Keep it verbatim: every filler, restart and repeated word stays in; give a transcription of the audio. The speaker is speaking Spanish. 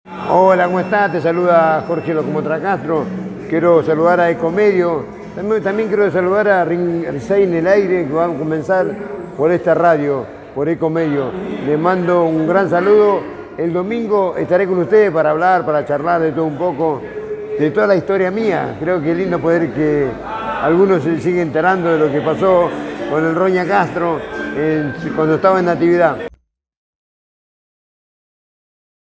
Hola, ¿cómo estás? Te saluda Jorge Locomotra Castro. Quiero saludar a Ecomedio. También, también quiero saludar a Risay en el aire, que va a comenzar por esta radio, por Ecomedio. Les mando un gran saludo. El domingo estaré con ustedes para hablar, para charlar de todo un poco, de toda la historia mía. Creo que es lindo poder que algunos se siguen enterando de lo que pasó con el Roña Castro en, cuando estaba en Natividad.